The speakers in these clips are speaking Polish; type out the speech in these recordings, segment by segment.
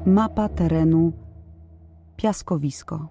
Mapa terenu Piaskowisko.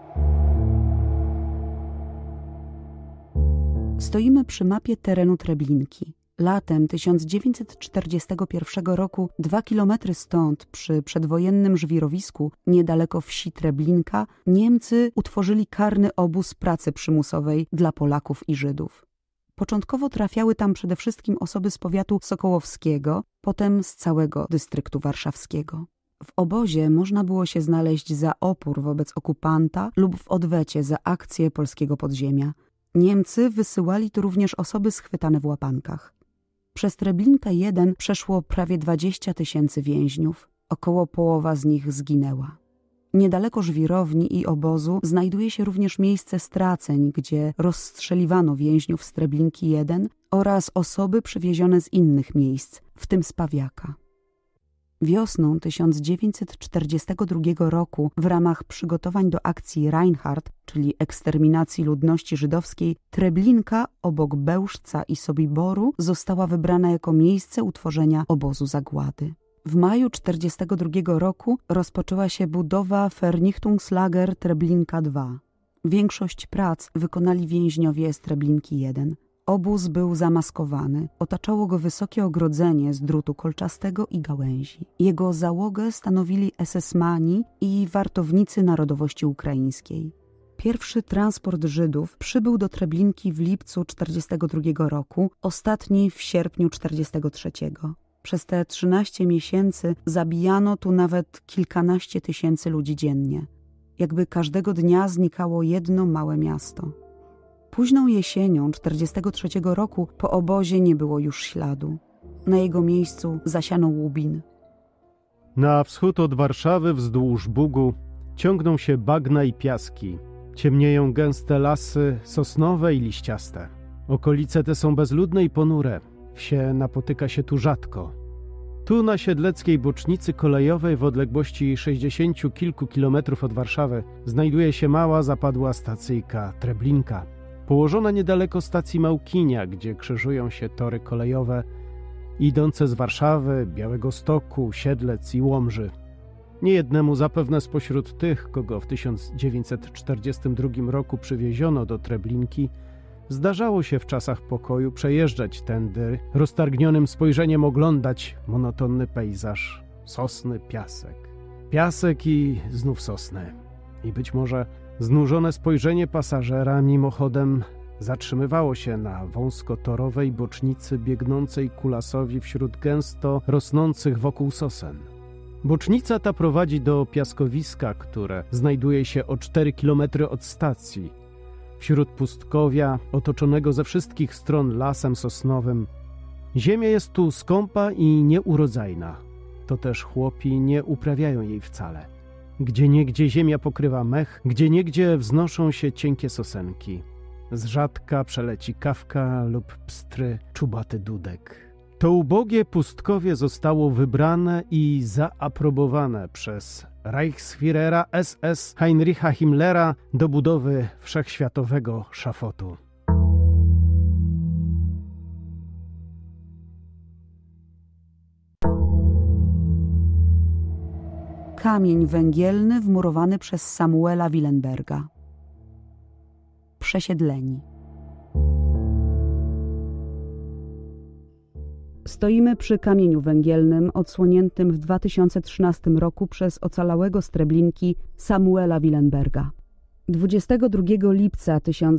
Stoimy przy mapie terenu Treblinki. Latem 1941 roku, 2 kilometry stąd, przy przedwojennym żwirowisku, niedaleko wsi Treblinka, Niemcy utworzyli karny obóz pracy przymusowej dla Polaków i Żydów. Początkowo trafiały tam przede wszystkim osoby z powiatu sokołowskiego, potem z całego dystryktu warszawskiego. W obozie można było się znaleźć za opór wobec okupanta lub w odwecie za akcję polskiego podziemia. Niemcy wysyłali tu również osoby schwytane w łapankach. Przez Treblinkę 1 przeszło prawie 20 000 więźniów. Około połowa z nich zginęła. Niedaleko żwirowni i obozu znajduje się również miejsce straceń, gdzie rozstrzeliwano więźniów z Treblinki 1 oraz osoby przywiezione z innych miejsc, w tym z Pawiaka. Wiosną 1942 roku w ramach przygotowań do akcji Reinhardt, czyli eksterminacji ludności żydowskiej, Treblinka obok Bełżca i Sobiboru została wybrana jako miejsce utworzenia obozu zagłady. W maju 1942 roku rozpoczęła się budowa Vernichtungslager Treblinka 2. Większość prac wykonali więźniowie z Treblinki 1. Obóz był zamaskowany, otaczało go wysokie ogrodzenie z drutu kolczastego i gałęzi. Jego załogę stanowili SS-mani i wartownicy narodowości ukraińskiej. Pierwszy transport Żydów przybył do Treblinki w lipcu 1942 roku, ostatni w sierpniu 1943. Przez te 13 miesięcy zabijano tu nawet kilkanaście tysięcy ludzi dziennie. Jakby każdego dnia znikało jedno małe miasto. Późną jesienią 1943 roku po obozie nie było już śladu. Na jego miejscu zasiano łubin. Na wschód od Warszawy wzdłuż Bugu ciągną się bagna i piaski. Ciemnieją gęste lasy sosnowe i liściaste. Okolice te są bezludne i ponure. Wsie napotyka się tu rzadko. Tu na siedleckiej bocznicy kolejowej w odległości 60 kilku kilometrów od Warszawy znajduje się mała zapadła stacyjka Treblinka. Położona niedaleko stacji Małkinia, gdzie krzyżują się tory kolejowe idące z Warszawy, Białegostoku, Siedlec i Łomży. Niejednemu zapewne spośród tych, kogo w 1942 roku przywieziono do Treblinki, zdarzało się w czasach pokoju przejeżdżać tędy, roztargnionym spojrzeniem oglądać monotonny pejzaż, sosny, piasek. Piasek i znów sosny. I być może znużone spojrzenie pasażera mimochodem zatrzymywało się na wąskotorowej bocznicy biegnącej ku lasowi wśród gęsto rosnących wokół sosen. Bocznica ta prowadzi do piaskowiska, które znajduje się o 4 kilometry od stacji, wśród pustkowia otoczonego ze wszystkich stron lasem sosnowym. Ziemia jest tu skąpa i nieurodzajna. To też chłopi nie uprawiają jej wcale. Gdzieniegdzie ziemia pokrywa mech, gdzieniegdzie wznoszą się cienkie sosenki. Z rzadka przeleci kawka lub pstry czubaty dudek. To ubogie pustkowie zostało wybrane i zaaprobowane przez Reichsführera SS Heinricha Himmlera do budowy wszechświatowego szafotu. Kamień węgielny wmurowany przez Samuela Willenberga. Przesiedleni. Stoimy przy kamieniu węgielnym odsłoniętym w 2013 roku przez ocalałego z Treblinki Samuela Willenberga. 22 lipca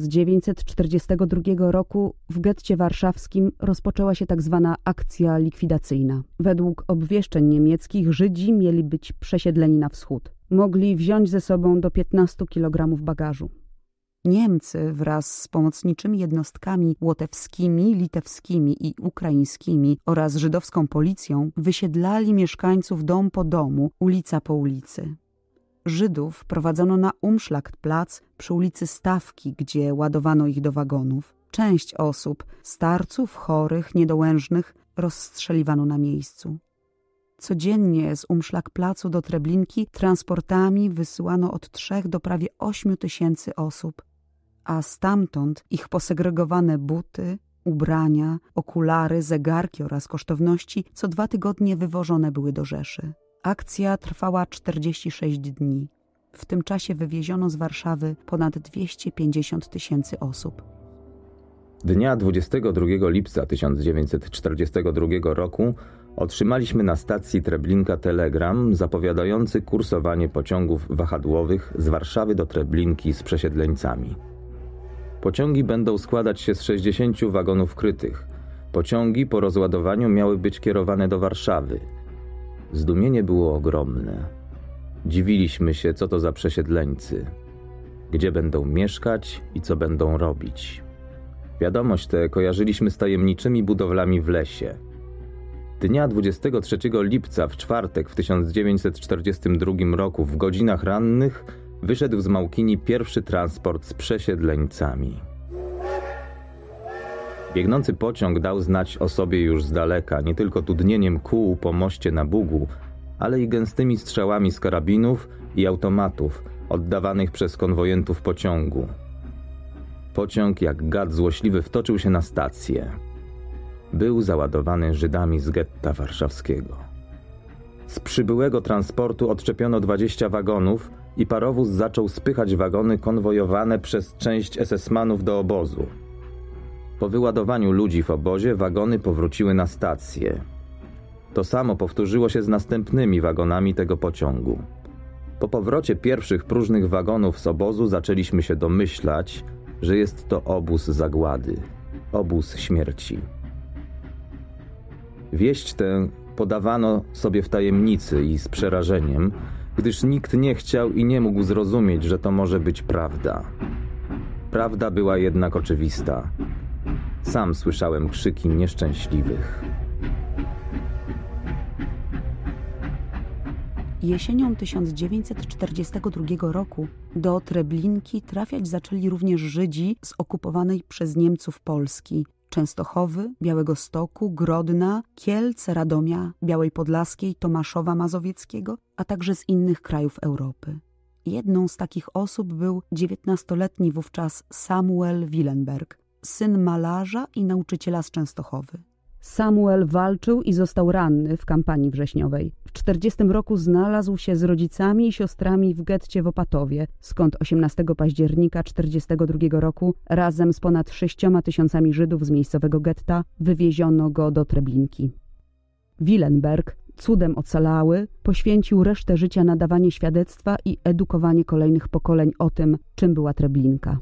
1942 roku w getcie warszawskim rozpoczęła się tak zwana akcja likwidacyjna. Według obwieszczeń niemieckich Żydzi mieli być przesiedleni na wschód. Mogli wziąć ze sobą do 15 kg bagażu. Niemcy wraz z pomocniczymi jednostkami łotewskimi, litewskimi i ukraińskimi oraz żydowską policją wysiedlali mieszkańców dom po domu, ulica po ulicy. Żydów prowadzono na Umschlagplatz przy ulicy Stawki, gdzie ładowano ich do wagonów. Część osób, starców, chorych, niedołężnych, rozstrzeliwano na miejscu. Codziennie z Umschlagplacu do Treblinki transportami wysyłano od 3 do prawie 8 tysięcy osób, a stamtąd ich posegregowane buty, ubrania, okulary, zegarki oraz kosztowności co 2 tygodnie wywożone były do Rzeszy. Akcja trwała 46 dni. W tym czasie wywieziono z Warszawy ponad 250 000 osób. Dnia 22 lipca 1942 roku otrzymaliśmy na stacji Treblinka telegram zapowiadający kursowanie pociągów wahadłowych z Warszawy do Treblinki z przesiedleńcami. Pociągi będą składać się z 60 wagonów krytych. Pociągi po rozładowaniu miały być kierowane do Warszawy. Zdumienie było ogromne. Dziwiliśmy się, co to za przesiedleńcy, gdzie będą mieszkać i co będą robić. Wiadomość tę kojarzyliśmy z tajemniczymi budowlami w lesie. Dnia 23 lipca w czwartek w 1942 roku w godzinach rannych wyszedł z Małkini pierwszy transport z przesiedleńcami. Biegnący pociąg dał znać o sobie już z daleka, nie tylko tudnieniem kół po moście na Bugu, ale i gęstymi strzałami z karabinów i automatów oddawanych przez konwojentów pociągu. Pociąg jak gad złośliwy wtoczył się na stację. Był załadowany Żydami z getta warszawskiego. Z przybyłego transportu odczepiono 20 wagonów i parowóz zaczął spychać wagony konwojowane przez część SS-manów do obozu. Po wyładowaniu ludzi w obozie wagony powróciły na stację. To samo powtórzyło się z następnymi wagonami tego pociągu. Po powrocie pierwszych próżnych wagonów z obozu zaczęliśmy się domyślać, że jest to obóz zagłady, obóz śmierci. Wieść tę podawano sobie w tajemnicy i z przerażeniem, gdyż nikt nie chciał i nie mógł zrozumieć, że to może być prawda. Prawda była jednak oczywista. Sam słyszałem krzyki nieszczęśliwych. Jesienią 1942 roku do Treblinki trafiać zaczęli również Żydzi z okupowanej przez Niemców Polski: Częstochowy, Białegostoku, Grodna, Kielc, Radomia, Białej Podlaskiej, Tomaszowa Mazowieckiego, a także z innych krajów Europy. Jedną z takich osób był 19-letni wówczas Samuel Willenberg, syn malarza i nauczyciela z Częstochowy. Samuel walczył i został ranny w kampanii wrześniowej. W 1940 roku znalazł się z rodzicami i siostrami w getcie w Opatowie, skąd 18 października 1942 roku razem z ponad 6 000 Żydów z miejscowego getta wywieziono go do Treblinki. Willenberg, cudem ocalały, poświęcił resztę życia na dawanie świadectwa i edukowanie kolejnych pokoleń o tym, czym była Treblinka.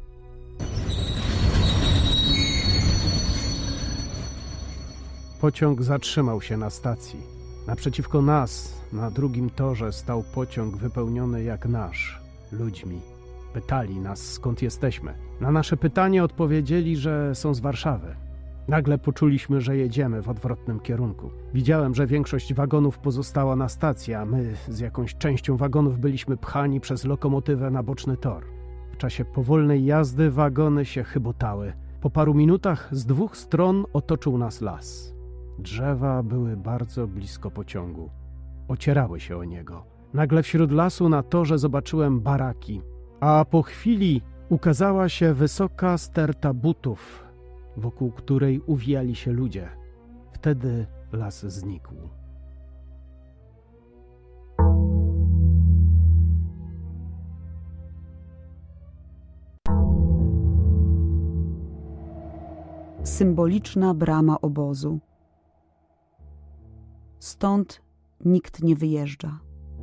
Pociąg zatrzymał się na stacji. Naprzeciwko nas, na drugim torze, stał pociąg wypełniony jak nasz, ludźmi. Pytali nas, skąd jesteśmy. Na nasze pytanie odpowiedzieli, że są z Warszawy. Nagle poczuliśmy, że jedziemy w odwrotnym kierunku. Widziałem, że większość wagonów pozostała na stacji, a my z jakąś częścią wagonów byliśmy pchani przez lokomotywę na boczny tor. W czasie powolnej jazdy wagony się chybotały. Po paru minutach z dwóch stron otoczył nas las. Drzewa były bardzo blisko pociągu. Ocierały się o niego. Nagle wśród lasu na torze zobaczyłem baraki, a po chwili ukazała się wysoka sterta butów, wokół której uwijali się ludzie. Wtedy las znikł. Symboliczna brama obozu. Stąd nikt nie wyjeżdża.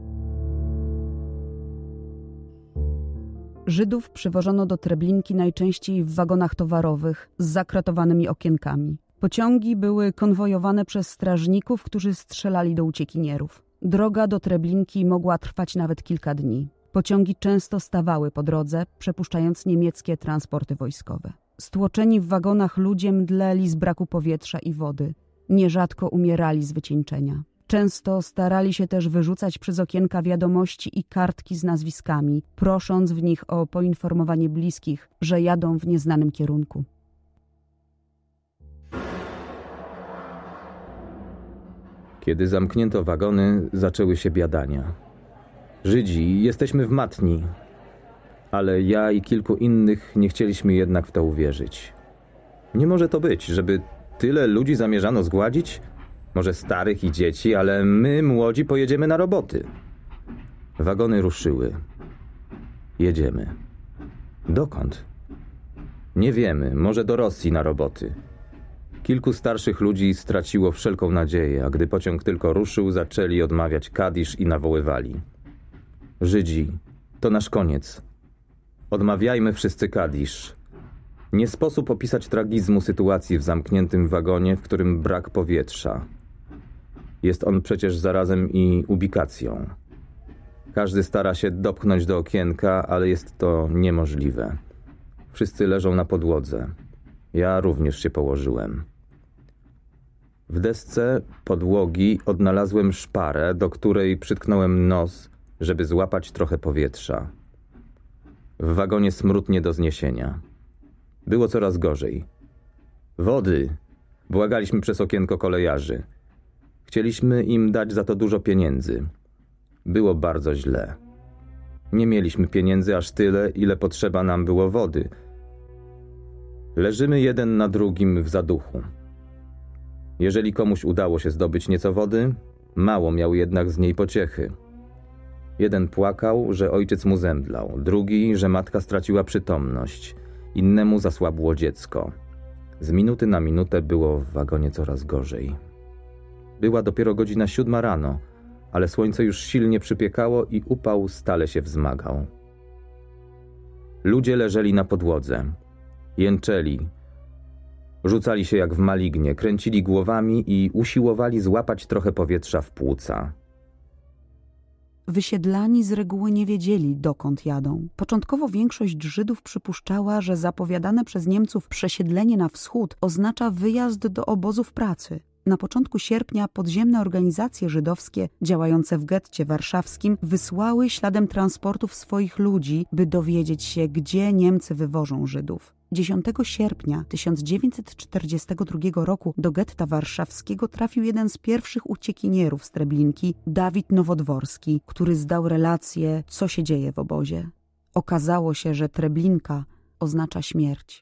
Żydów przywożono do Treblinki najczęściej w wagonach towarowych z zakratowanymi okienkami. Pociągi były konwojowane przez strażników, którzy strzelali do uciekinierów. Droga do Treblinki mogła trwać nawet kilka dni. Pociągi często stawały po drodze, przepuszczając niemieckie transporty wojskowe. Stłoczeni w wagonach ludzie mdleli z braku powietrza i wody. Nierzadko umierali z wycieńczenia. Często starali się też wyrzucać przez okienka wiadomości i kartki z nazwiskami, prosząc w nich o poinformowanie bliskich, że jadą w nieznanym kierunku. Kiedy zamknięto wagony, zaczęły się biadania. Żydzi, jesteśmy w matni. Ale ja i kilku innych nie chcieliśmy jednak w to uwierzyć. Nie może to być, żeby tyle ludzi zamierzano zgładzić? może starych i dzieci, ale my, młodzi, pojedziemy na roboty. Wagony ruszyły. Jedziemy. Dokąd? Nie wiemy, może do Rosji na roboty. Kilku starszych ludzi straciło wszelką nadzieję, a gdy pociąg tylko ruszył, zaczęli odmawiać kadisz i nawoływali. Żydzi, to nasz koniec. Odmawiajmy wszyscy kadisz. Nie sposób opisać tragizmu sytuacji w zamkniętym wagonie, w którym brak powietrza. Jest on przecież zarazem i ubikacją. Każdy stara się dopchnąć do okienka, ale jest to niemożliwe. Wszyscy leżą na podłodze. Ja również się położyłem. W desce podłogi odnalazłem szparę, do której przytknąłem nos, żeby złapać trochę powietrza. W wagonie smród nie do zniesienia. Było coraz gorzej. Wody! Błagaliśmy przez okienko kolejarzy. Chcieliśmy im dać za to dużo pieniędzy. Było bardzo źle. Nie mieliśmy pieniędzy aż tyle, ile potrzeba nam było wody. Leżymy jeden na drugim w zaduchu. Jeżeli komuś udało się zdobyć nieco wody, mało miał jednak z niej pociechy. Jeden płakał, że ojciec mu zemdlał, drugi, że matka straciła przytomność, innemu zasłabło dziecko. Z minuty na minutę było w wagonie coraz gorzej. Była dopiero godzina 7 rano, ale słońce już silnie przypiekało i upał stale się wzmagał. Ludzie leżeli na podłodze. Jęczeli. Rzucali się jak w malignie, kręcili głowami i usiłowali złapać trochę powietrza w płuca. Wysiedlani z reguły nie wiedzieli, dokąd jadą. Początkowo większość Żydów przypuszczała, że zapowiadane przez Niemców przesiedlenie na wschód oznacza wyjazd do obozów pracy. Na początku sierpnia podziemne organizacje żydowskie działające w getcie warszawskim wysłały śladem transportów swoich ludzi, by dowiedzieć się, gdzie Niemcy wywożą Żydów. 10 sierpnia 1942 roku do getta warszawskiego trafił jeden z pierwszych uciekinierów z Treblinki, Dawid Nowodworski, który zdał relację, co się dzieje w obozie. Okazało się, że Treblinka oznacza śmierć.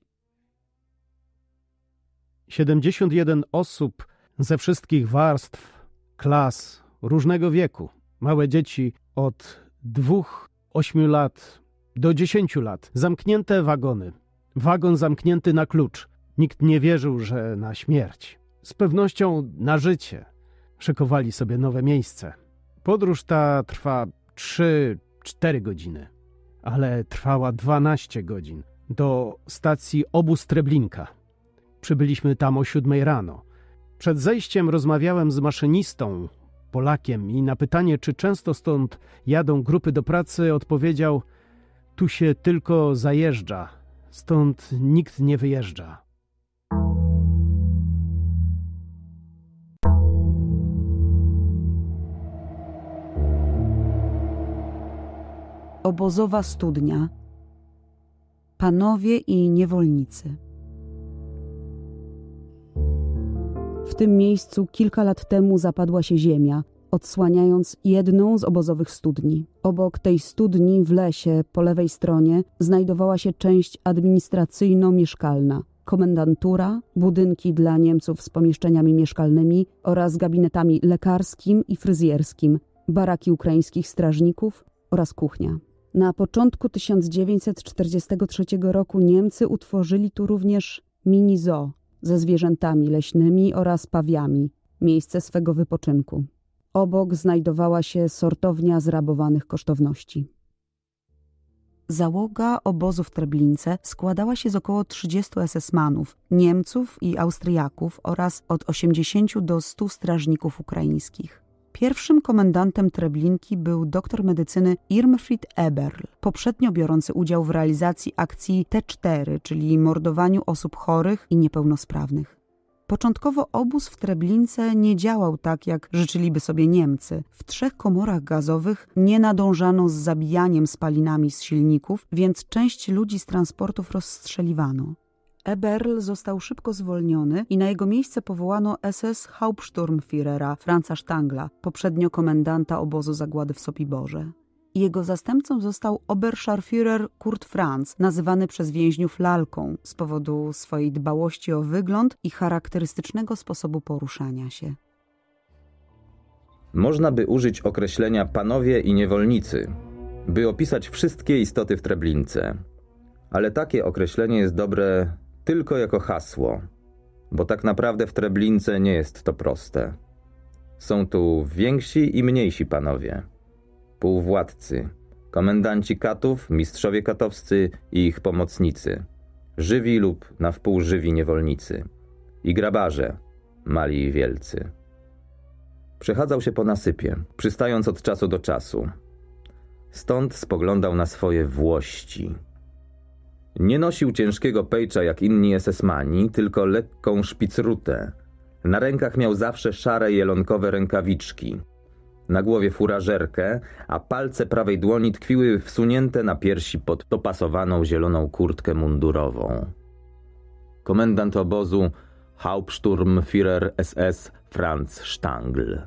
71 osób ze wszystkich warstw, klas, różnego wieku. Małe dzieci od 2-8 lat do 10 lat. Zamknięte wagony. Wagon zamknięty na klucz. Nikt nie wierzył, że na śmierć. Z pewnością na życie. Szykowali sobie nowe miejsce. Podróż ta trwa 3-4 godziny. Ale trwała 12 godzin. Do stacji obóz Treblinka. Przybyliśmy tam o 7 rano. Przed zejściem rozmawiałem z maszynistą, Polakiem, i na pytanie, czy często stąd jadą grupy do pracy, odpowiedział: tu się tylko zajeżdża, stąd nikt nie wyjeżdża. Obozowa studnia. Panowie i niewolnicy. W tym miejscu kilka lat temu zapadła się ziemia, odsłaniając jedną z obozowych studni. Obok tej studni w lesie po lewej stronie znajdowała się część administracyjno-mieszkalna, komendantura, budynki dla Niemców z pomieszczeniami mieszkalnymi oraz gabinetami lekarskim i fryzjerskim, baraki ukraińskich strażników oraz kuchnia. Na początku 1943 roku Niemcy utworzyli tu również mini zoo ze zwierzętami leśnymi oraz pawiami, miejsce swego wypoczynku. Obok znajdowała się sortownia zrabowanych kosztowności. Załoga obozu w Treblince składała się z około 30 SS-manów, Niemców i Austriaków oraz od 80 do 100 strażników ukraińskich. Pierwszym komendantem Treblinki był doktor medycyny Irmfried Eberl, poprzednio biorący udział w realizacji akcji T4, czyli mordowaniu osób chorych i niepełnosprawnych. Początkowo obóz w Treblince nie działał tak, jak życzyliby sobie Niemcy. W 3 komorach gazowych nie nadążano z zabijaniem spalinami z silników, więc część ludzi z transportów rozstrzeliwano. Eberl został szybko zwolniony i na jego miejsce powołano SS-Hauptsturmführera Franza Stangla, poprzednio komendanta obozu zagłady w Sobiborze. Jego zastępcą został Oberscharführer Kurt Franz, nazywany przez więźniów lalką z powodu swojej dbałości o wygląd i charakterystycznego sposobu poruszania się. Można by użyć określenia panowie i niewolnicy, by opisać wszystkie istoty w Treblince. Ale takie określenie jest dobre tylko jako hasło, bo tak naprawdę w Treblince nie jest to proste. Są tu więksi i mniejsi panowie, półwładcy, komendanci katów, mistrzowie katowscy i ich pomocnicy, żywi lub na wpół żywi niewolnicy i grabarze, mali i wielcy. Przechadzał się po nasypie, przystając od czasu do czasu. Stąd spoglądał na swoje włości. Nie nosił ciężkiego pejcza jak inni SS-mani, tylko lekką szpicrutę. Na rękach miał zawsze szare jelonkowe rękawiczki. Na głowie furażerkę, a palce prawej dłoni tkwiły wsunięte na piersi pod dopasowaną zieloną kurtkę mundurową. Komendant obozu Hauptsturmführer SS Franz Stangl.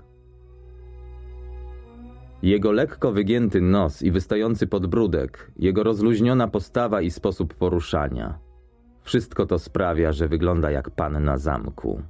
Jego lekko wygięty nos i wystający podbródek, jego rozluźniona postawa i sposób poruszania. Wszystko to sprawia, że wygląda jak pan na zamku.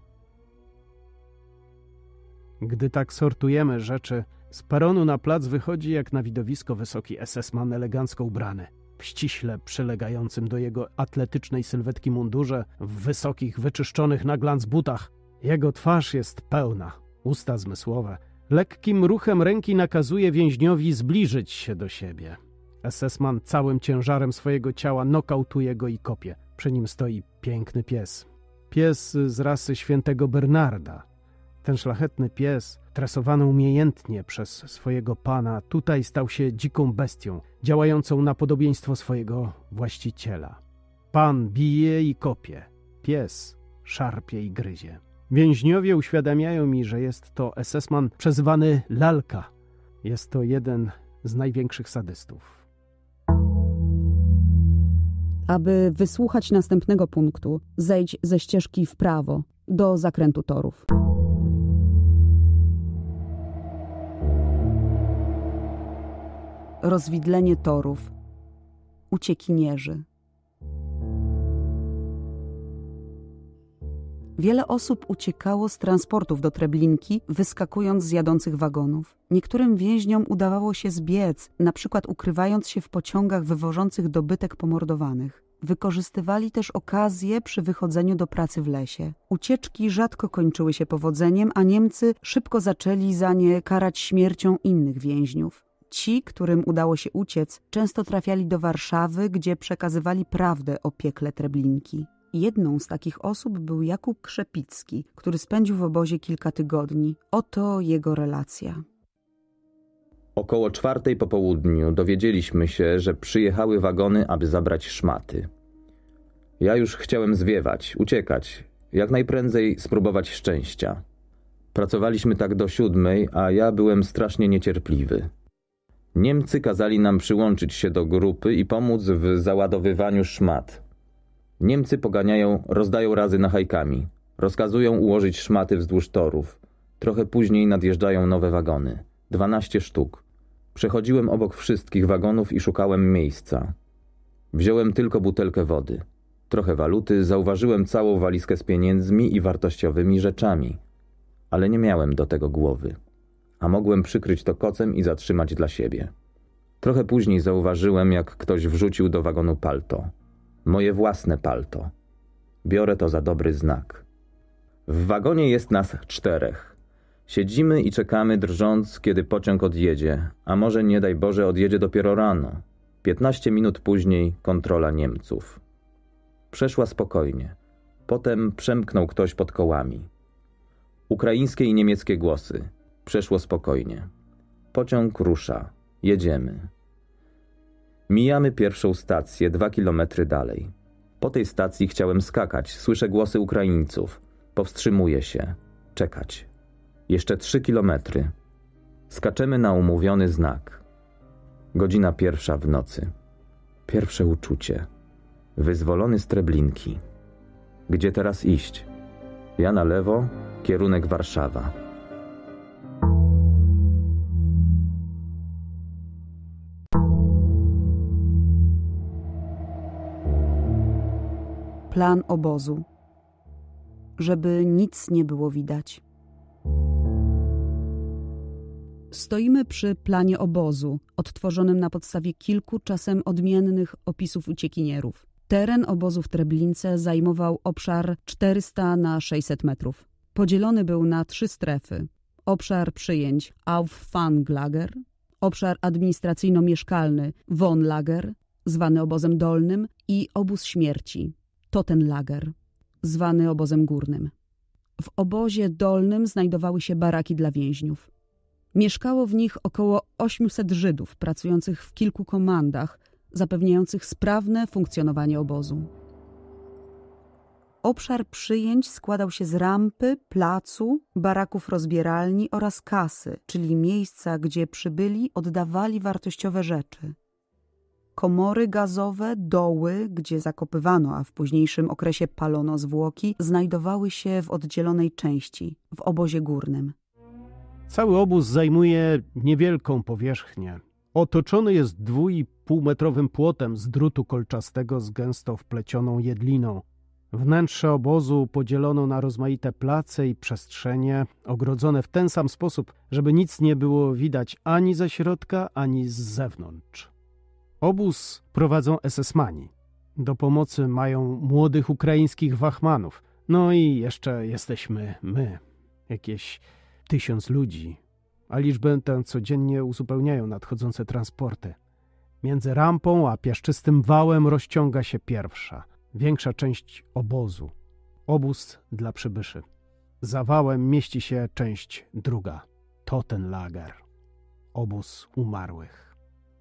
Gdy tak sortujemy rzeczy, z peronu na plac wychodzi jak na widowisko wysoki SS-man elegancko ubrany, w ściśle przylegającym do jego atletycznej sylwetki mundurze, w wysokich, wyczyszczonych na glans butach. Jego twarz jest pełna, usta zmysłowe. Lekkim ruchem ręki nakazuje więźniowi zbliżyć się do siebie. SS-man całym ciężarem swojego ciała nokautuje go i kopie. Przy nim stoi piękny pies. Pies z rasy świętego Bernarda. Ten szlachetny pies, tresowany umiejętnie przez swojego pana, tutaj stał się dziką bestią, działającą na podobieństwo swojego właściciela. Pan bije i kopie. Pies szarpie i gryzie. Więźniowie uświadamiają mi, że jest to SS-man przezwany Lalka. Jest to jeden z największych sadystów. Aby wysłuchać następnego punktu, zejdź ze ścieżki w prawo, do zakrętu torów. Rozwidlenie torów. Uciekinierzy. Wiele osób uciekało z transportów do Treblinki, wyskakując z jadących wagonów. Niektórym więźniom udawało się zbiec, na przykład ukrywając się w pociągach wywożących dobytek pomordowanych. Wykorzystywali też okazję przy wychodzeniu do pracy w lesie. Ucieczki rzadko kończyły się powodzeniem, a Niemcy szybko zaczęli za nie karać śmiercią innych więźniów. Ci, którym udało się uciec, często trafiali do Warszawy, gdzie przekazywali prawdę o piekle Treblinki. Jedną z takich osób był Jakub Krzepicki, który spędził w obozie kilka tygodni. Oto jego relacja. Około 4:00 po południu dowiedzieliśmy się, że przyjechały wagony, aby zabrać szmaty. Ja już chciałem zwiewać, uciekać, jak najprędzej spróbować szczęścia. Pracowaliśmy tak do 7:00, a ja byłem strasznie niecierpliwy. Niemcy kazali nam przyłączyć się do grupy i pomóc w załadowywaniu szmat. Niemcy poganiają, rozdają razy nachajkami. Rozkazują ułożyć szmaty wzdłuż torów. Trochę później nadjeżdżają nowe wagony. 12 sztuk. Przechodziłem obok wszystkich wagonów i szukałem miejsca. Wziąłem tylko butelkę wody. Trochę waluty, zauważyłem całą walizkę z pieniędzmi i wartościowymi rzeczami. Ale nie miałem do tego głowy. A mogłem przykryć to kocem i zatrzymać dla siebie. Trochę później zauważyłem, jak ktoś wrzucił do wagonu palto. Moje własne palto. Biorę to za dobry znak. W wagonie jest nas 4. Siedzimy i czekamy, drżąc, kiedy pociąg odjedzie, a może nie daj Boże odjedzie dopiero rano. 15 minut później kontrola Niemców. Przeszła spokojnie. Potem przemknął ktoś pod kołami. Ukraińskie i niemieckie głosy. Przeszło spokojnie. Pociąg rusza. Jedziemy. Mijamy pierwszą stację 2 kilometry dalej. Po tej stacji chciałem skakać. Słyszę głosy Ukraińców. Powstrzymuję się. Czekać. Jeszcze 3 kilometry. Skaczemy na umówiony znak. Godzina 1 w nocy. Pierwsze uczucie. Wyzwolony z Treblinki. Gdzie teraz iść? Ja na lewo, kierunek Warszawa. Plan obozu. Żeby nic nie było widać. Stoimy przy planie obozu, odtworzonym na podstawie kilku, czasem odmiennych opisów uciekinierów. Teren obozu w Treblince zajmował obszar 400 na 600 metrów. Podzielony był na 3 strefy. Obszar przyjęć Auffanglager, obszar administracyjno-mieszkalny Wohnlager, zwany obozem dolnym, i obóz śmierci Totenlager, zwany obozem górnym. W obozie dolnym znajdowały się baraki dla więźniów. Mieszkało w nich około 800 Żydów pracujących w kilku komandach, zapewniających sprawne funkcjonowanie obozu. Obszar przyjęć składał się z rampy, placu, baraków rozbieralni oraz kasy, czyli miejsca, gdzie przybyli oddawali wartościowe rzeczy. Komory gazowe, doły, gdzie zakopywano, a w późniejszym okresie palono zwłoki, znajdowały się w oddzielonej części, w obozie górnym. Cały obóz zajmuje niewielką powierzchnię. Otoczony jest 2,5-metrowym płotem z drutu kolczastego z gęsto wplecioną jedliną. Wnętrze obozu podzielono na rozmaite place i przestrzenie, ogrodzone w ten sam sposób, żeby nic nie było widać ani ze środka, ani z zewnątrz. Obóz prowadzą SS-mani. Do pomocy mają młodych ukraińskich wachmanów. No i jeszcze jesteśmy my, jakieś 1000 ludzi, a liczbę tę codziennie uzupełniają nadchodzące transporty. Między rampą a piaszczystym wałem rozciąga się pierwsza, większa część obozu. Obóz dla przybyszy. Za wałem mieści się część druga, Totenlager, obóz umarłych.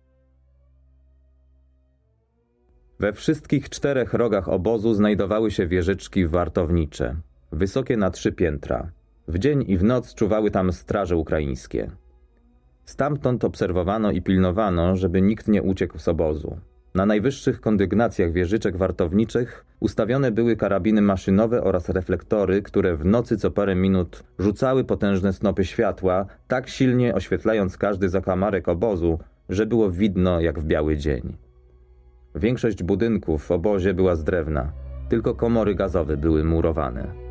We wszystkich 4 rogach obozu znajdowały się wieżyczki wartownicze, wysokie na 3 piętra. W dzień i w noc czuwały tam straże ukraińskie. Stamtąd obserwowano i pilnowano, żeby nikt nie uciekł z obozu. Na najwyższych kondygnacjach wieżyczek wartowniczych ustawione były karabiny maszynowe oraz reflektory, które w nocy co parę minut rzucały potężne snopy światła, tak silnie oświetlając każdy zakamarek obozu, że było widno jak w biały dzień. Większość budynków w obozie była z drewna, tylko komory gazowe były murowane.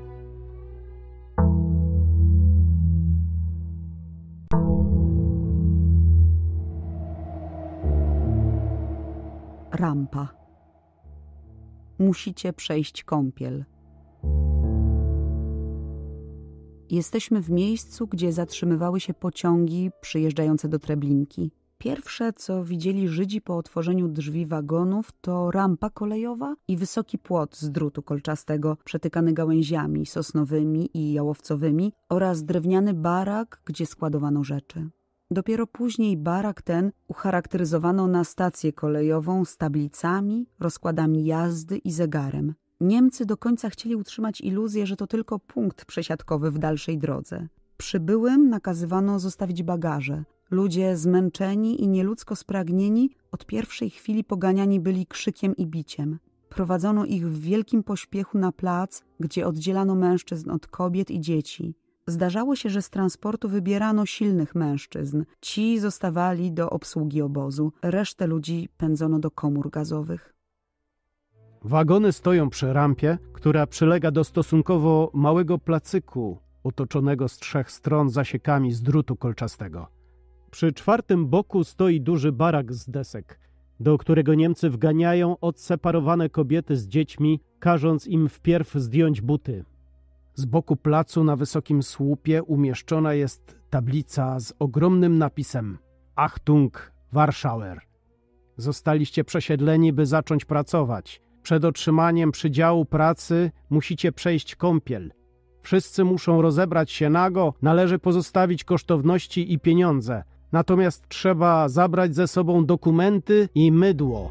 Rampa. Musicie przejść kąpiel. Jesteśmy w miejscu, gdzie zatrzymywały się pociągi przyjeżdżające do Treblinki. Pierwsze, co widzieli Żydzi po otworzeniu drzwi wagonów, to rampa kolejowa i wysoki płot z drutu kolczastego, przetykany gałęziami sosnowymi i jałowcowymi, oraz drewniany barak, gdzie składowano rzeczy. Dopiero później barak ten ucharakteryzowano na stację kolejową z tablicami, rozkładami jazdy i zegarem. Niemcy do końca chcieli utrzymać iluzję, że to tylko punkt przesiadkowy w dalszej drodze. Przybyłym nakazywano zostawić bagaże. Ludzie zmęczeni i nieludzko spragnieni od pierwszej chwili poganiani byli krzykiem i biciem. Prowadzono ich w wielkim pośpiechu na plac, gdzie oddzielano mężczyzn od kobiet i dzieci. Zdarzało się, że z transportu wybierano silnych mężczyzn. Ci zostawali do obsługi obozu. Resztę ludzi pędzono do komór gazowych. Wagony stoją przy rampie, która przylega do stosunkowo małego placyku, otoczonego z 3 stron zasiekami z drutu kolczastego. Przy 4. boku stoi duży barak z desek, do którego Niemcy wganiają odseparowane kobiety z dziećmi, każąc im wpierw zdjąć buty. Z boku placu na wysokim słupie umieszczona jest tablica z ogromnym napisem Achtung, Warschauer. Zostaliście przesiedleni, by zacząć pracować. Przed otrzymaniem przydziału pracy musicie przejść kąpiel. Wszyscy muszą rozebrać się nago, należy pozostawić kosztowności i pieniądze. Natomiast trzeba zabrać ze sobą dokumenty i mydło.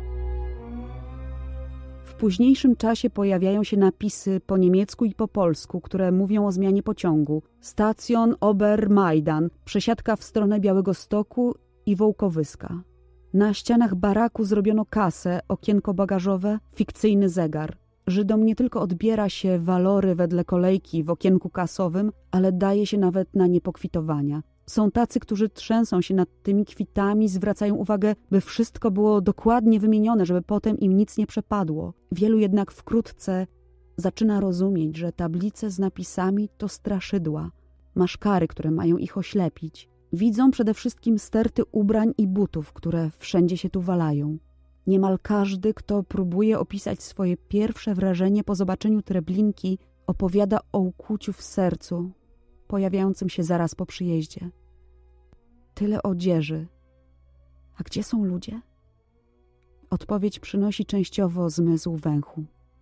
W późniejszym czasie pojawiają się napisy po niemiecku i po polsku, które mówią o zmianie pociągu. Stacjon Obermajdan, przesiadka w stronę Białegostoku i Wołkowyska. Na ścianach baraku zrobiono kasę, okienko bagażowe, fikcyjny zegar. Żydom nie tylko odbiera się walory wedle kolejki w okienku kasowym, ale daje się nawet na nie pokwitowania. Są tacy, którzy trzęsą się nad tymi kwitami, zwracają uwagę, by wszystko było dokładnie wymienione, żeby potem im nic nie przepadło. Wielu jednak wkrótce zaczyna rozumieć, że tablice z napisami to straszydła, maszkary, które mają ich oślepić. Widzą przede wszystkim sterty ubrań i butów, które wszędzie się tu walają. Niemal każdy, kto próbuje opisać swoje pierwsze wrażenie po zobaczeniu Treblinki, opowiada o ukłuciu w sercu, pojawiającym się zaraz po przyjeździe. Tyle odzieży. A gdzie są ludzie? Odpowiedź przynosi częściowo zmysł węchu.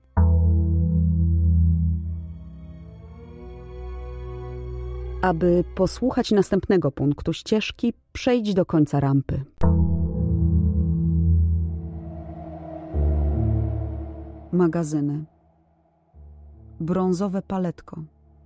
Aby posłuchać następnego punktu ścieżki, przejdź do końca rampy. Magazyny. Brązowe paletko.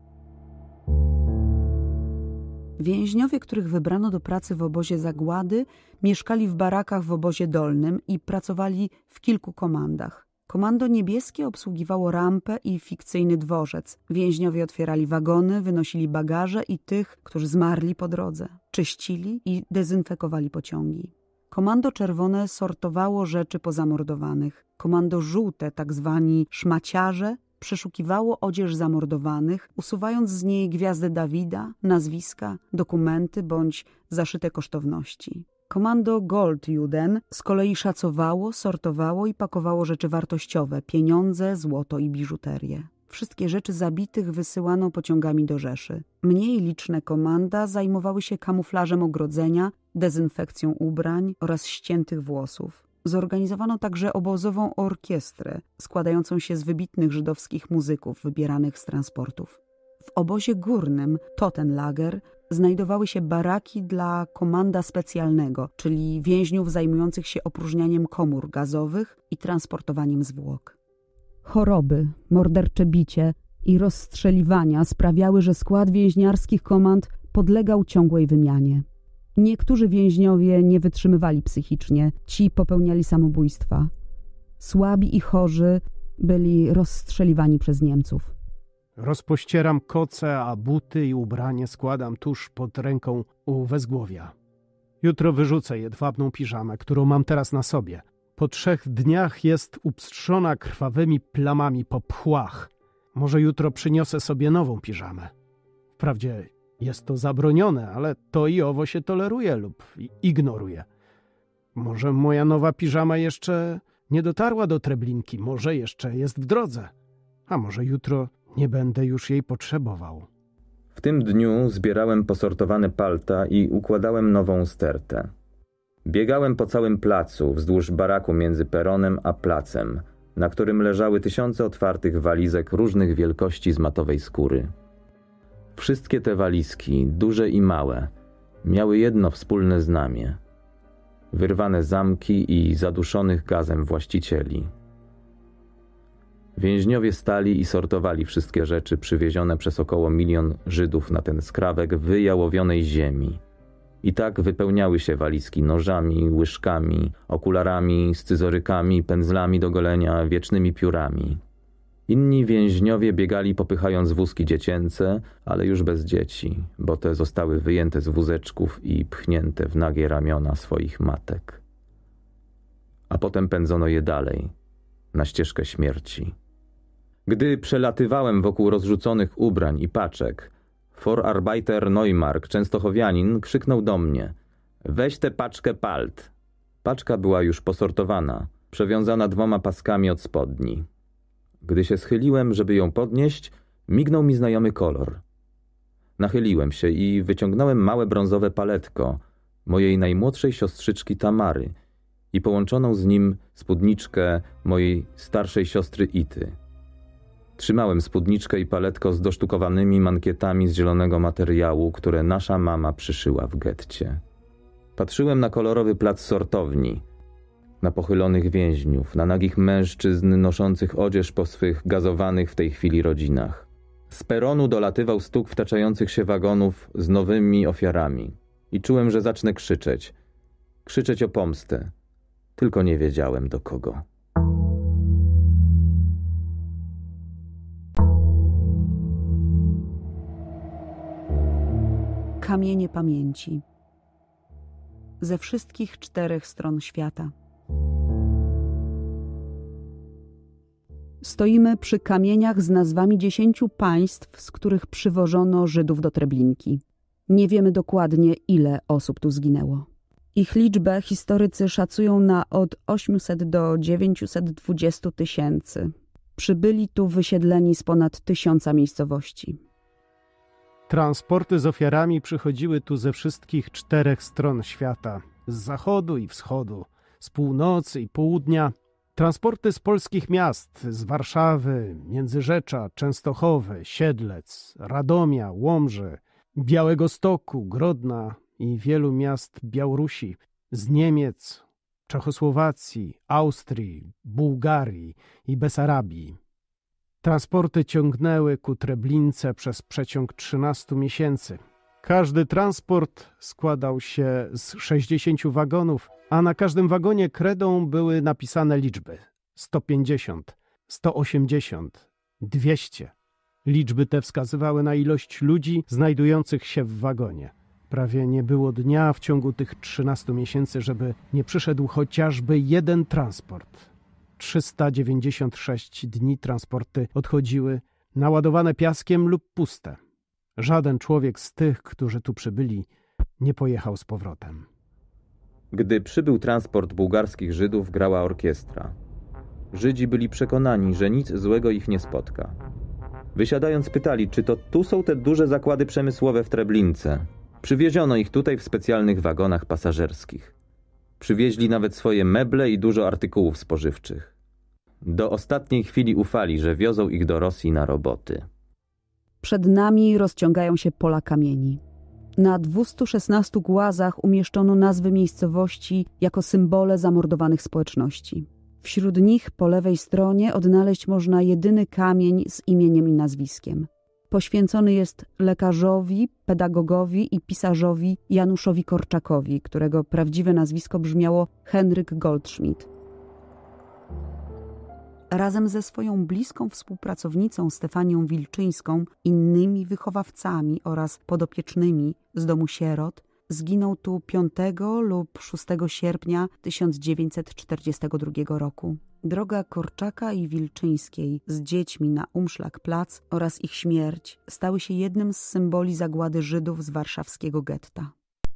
Więźniowie, których wybrano do pracy w obozie zagłady, mieszkali w barakach w obozie dolnym i pracowali w kilku komandach. Komando niebieskie obsługiwało rampę i fikcyjny dworzec. Więźniowie otwierali wagony, wynosili bagaże i tych, którzy zmarli po drodze. Czyścili i dezynfekowali pociągi. Komando czerwone sortowało rzeczy pozamordowanych. Komando żółte, tak zwani szmaciarze, przeszukiwało odzież zamordowanych, usuwając z niej gwiazdy Dawida, nazwiska, dokumenty bądź zaszyte kosztowności. Komando Goldjuden z kolei szacowało, sortowało i pakowało rzeczy wartościowe, pieniądze, złoto i biżuterię. Wszystkie rzeczy zabitych wysyłano pociągami do Rzeszy. Mniej liczne komanda zajmowały się kamuflażem ogrodzenia, dezynfekcją ubrań oraz ściętych włosów. Zorganizowano także obozową orkiestrę, składającą się z wybitnych żydowskich muzyków wybieranych z transportów. W obozie górnym, Totenlager, znajdowały się baraki dla komanda specjalnego, czyli więźniów zajmujących się opróżnianiem komór gazowych i transportowaniem zwłok. Choroby, mordercze bicie i rozstrzeliwania sprawiały, że skład więźniarskich komand podlegał ciągłej wymianie. Niektórzy więźniowie nie wytrzymywali psychicznie, ci popełniali samobójstwa. Słabi i chorzy byli rozstrzeliwani przez Niemców. Rozpościeram koce, a buty i ubranie składam tuż pod ręką u wezgłowia. Jutro wyrzucę jedwabną piżamę, którą mam teraz na sobie. Po 3 dniach jest upstrzona krwawymi plamami po pchłach. Może jutro przyniosę sobie nową piżamę. Wprawdzie jest to zabronione, ale to i owo się toleruje lub ignoruje. Może moja nowa piżama jeszcze nie dotarła do Treblinki, może jeszcze jest w drodze, a może jutro nie będę już jej potrzebował. W tym dniu zbierałem posortowane palta i układałem nową stertę. Biegałem po całym placu, wzdłuż baraku między peronem a placem, na którym leżały tysiące otwartych walizek różnych wielkości z matowej skóry. Wszystkie te walizki, duże i małe, miały jedno wspólne znamię. Wyrwane zamki i zaduszonych gazem właścicieli. Więźniowie stali i sortowali wszystkie rzeczy przywiezione przez około 1 000 000 Żydów na ten skrawek wyjałowionej ziemi. I tak wypełniały się walizki nożami, łyżkami, okularami, scyzorykami, pędzlami do golenia, wiecznymi piórami. Inni więźniowie biegali popychając wózki dziecięce, ale już bez dzieci, bo te zostały wyjęte z wózeczków i pchnięte w nagie ramiona swoich matek. A potem pędzono je dalej, na ścieżkę śmierci. Gdy przelatywałem wokół rozrzuconych ubrań i paczek, Vorarbeiter Neumark, częstochowianin, krzyknął do mnie: „Weź tę paczkę palt”. Paczka była już posortowana, przewiązana 2 paskami od spodni. Gdy się schyliłem, żeby ją podnieść, mignął mi znajomy kolor. Nachyliłem się i wyciągnąłem małe brązowe paletko mojej najmłodszej siostrzyczki Tamary i połączoną z nim spódniczkę mojej starszej siostry Ity. Trzymałem spódniczkę i paletko z dosztukowanymi mankietami z zielonego materiału, które nasza mama przyszyła w getcie. Patrzyłem na kolorowy plac sortowni, na pochylonych więźniów, na nagich mężczyzn noszących odzież po swych gazowanych w tej chwili rodzinach. Z peronu dolatywał stuk wtaczających się wagonów z nowymi ofiarami. I czułem, że zacznę krzyczeć. Krzyczeć o pomstę. Tylko nie wiedziałem do kogo. Kamienie pamięci. Ze wszystkich 4 stron świata. Stoimy przy kamieniach z nazwami 10 państw, z których przywożono Żydów do Treblinki. Nie wiemy dokładnie, ile osób tu zginęło. Ich liczbę historycy szacują na od 800 do 920 tysięcy. Przybyli tu wysiedleni z ponad 1000 miejscowości. Transporty z ofiarami przychodziły tu ze wszystkich 4 stron świata. Z zachodu i wschodu, z północy i południa. Transporty z polskich miast, z Warszawy, Międzyrzecza, Częstochowy, Siedlec, Radomia, Łomży, Białegostoku, Grodna i wielu miast Białorusi, z Niemiec, Czechosłowacji, Austrii, Bułgarii i Besarabii. Transporty ciągnęły ku Treblince przez przeciąg 13 miesięcy. Każdy transport składał się z 60 wagonów, a na każdym wagonie kredą były napisane liczby 150, 180, 200. Liczby te wskazywały na ilość ludzi znajdujących się w wagonie. Prawie nie było dnia w ciągu tych 13 miesięcy, żeby nie przyszedł chociażby jeden transport. 396 dni transporty odchodziły, naładowane piaskiem lub puste. Żaden człowiek z tych, którzy tu przybyli, nie pojechał z powrotem. Gdy przybył transport bułgarskich Żydów, grała orkiestra. Żydzi byli przekonani, że nic złego ich nie spotka. Wysiadając pytali, czy to tu są te duże zakłady przemysłowe w Treblince. Przywieziono ich tutaj w specjalnych wagonach pasażerskich. Przywieźli nawet swoje meble i dużo artykułów spożywczych. Do ostatniej chwili ufali, że wiozą ich do Rosji na roboty. Przed nami rozciągają się pola kamieni. Na 216 głazach umieszczono nazwy miejscowości jako symbole zamordowanych społeczności. Wśród nich po lewej stronie odnaleźć można jedyny kamień z imieniem i nazwiskiem. Poświęcony jest lekarzowi, pedagogowi i pisarzowi Januszowi Korczakowi, którego prawdziwe nazwisko brzmiało Henryk Goldschmidt. Razem ze swoją bliską współpracownicą Stefanią Wilczyńską, innymi wychowawcami oraz podopiecznymi z domu sierot, zginął tu 5 lub 6 sierpnia 1942 roku. Droga Korczaka i Wilczyńskiej z dziećmi na Umschlagplatz oraz ich śmierć stały się jednym z symboli zagłady Żydów z warszawskiego getta.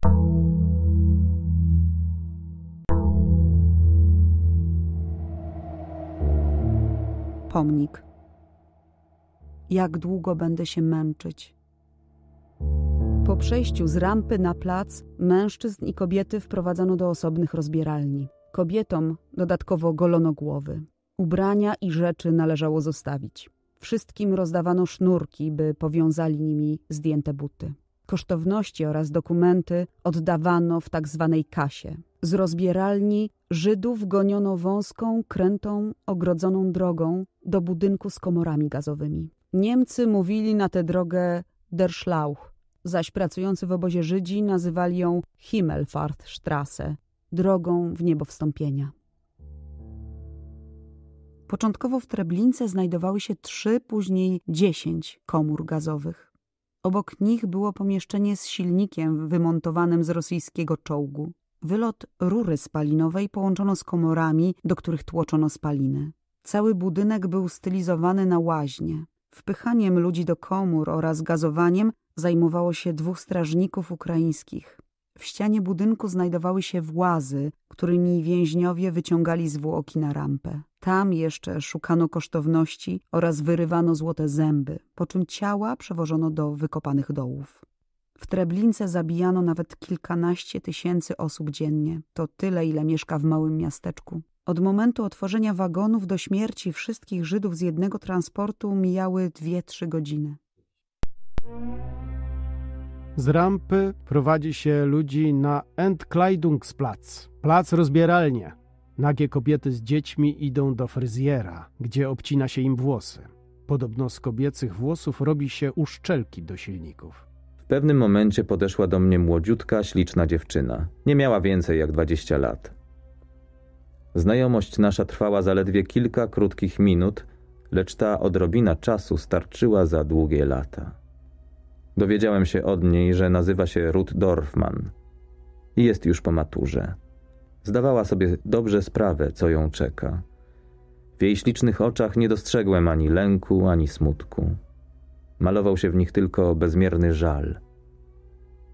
Pomnik. Jak długo będę się męczyć? Po przejściu z rampy na plac mężczyzn i kobiety wprowadzono do osobnych rozbieralni. Kobietom dodatkowo golono głowy. Ubrania i rzeczy należało zostawić. Wszystkim rozdawano sznurki, by powiązali nimi zdjęte buty. Kosztowności oraz dokumenty oddawano w tak zwanej kasie. Z rozbieralni Żydów goniono wąską, krętą, ogrodzoną drogą do budynku z komorami gazowymi. Niemcy mówili na tę drogę Der Schlauch, zaś pracujący w obozie Żydzi nazywali ją Himmelfahrtstraße, drogą w niebo wstąpienia. Początkowo w Treblince znajdowały się 3, później 10 komór gazowych. Obok nich było pomieszczenie z silnikiem wymontowanym z rosyjskiego czołgu. Wylot rury spalinowej połączono z komorami, do których tłoczono spaliny. Cały budynek był stylizowany na łaźnię. Wpychaniem ludzi do komór oraz gazowaniem zajmowało się 2 strażników ukraińskich. W ścianie budynku znajdowały się włazy, którymi więźniowie wyciągali zwłoki na rampę. Tam jeszcze szukano kosztowności oraz wyrywano złote zęby, po czym ciała przewożono do wykopanych dołów. W Treblince zabijano nawet kilkanaście tysięcy osób dziennie. To tyle, ile mieszka w małym miasteczku. Od momentu otworzenia wagonów do śmierci wszystkich Żydów z jednego transportu mijały 2-3 godziny. Z rampy prowadzi się ludzi na Entkleidungsplatz, plac rozbieralnie. Nagie kobiety z dziećmi idą do fryzjera, gdzie obcina się im włosy. Podobno z kobiecych włosów robi się uszczelki do silników. W pewnym momencie podeszła do mnie młodziutka, śliczna dziewczyna. Nie miała więcej jak 20 lat. Znajomość nasza trwała zaledwie kilka krótkich minut, lecz ta odrobina czasu starczyła za długie lata. Dowiedziałem się od niej, że nazywa się Ruth Dorfman i jest już po maturze. Zdawała sobie dobrze sprawę, co ją czeka. W jej ślicznych oczach nie dostrzegłem ani lęku, ani smutku. Malował się w nich tylko bezmierny żal.